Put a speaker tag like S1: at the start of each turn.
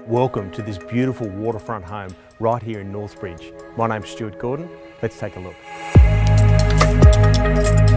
S1: Welcome to this beautiful waterfront home right here in Northbridge. My name's Stuart Gordon. Let's take a look.